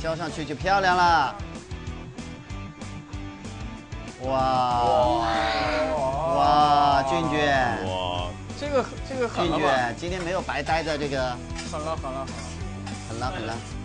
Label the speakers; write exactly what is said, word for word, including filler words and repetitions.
Speaker 1: 浇上去就漂亮了。哇哇，俊俊，
Speaker 2: 哇，
Speaker 3: 这个这个狠
Speaker 1: 俊俊
Speaker 3: 了吧？
Speaker 1: 今天没有白待在这个，
Speaker 3: 狠了狠了狠了！
Speaker 1: 狠了狠了。